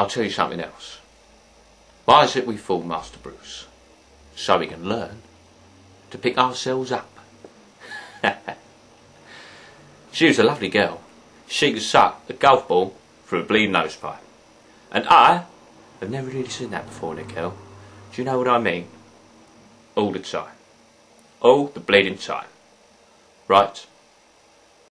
I'll tell you something else. Why is it we fool Master Bruce? So we can learn to pick ourselves up. She was a lovely girl. She could suck a golf ball through a bleeding nosepipe. And I have never really seen that before, Nicole. Do you know what I mean? All the time. All the bleeding time. Right?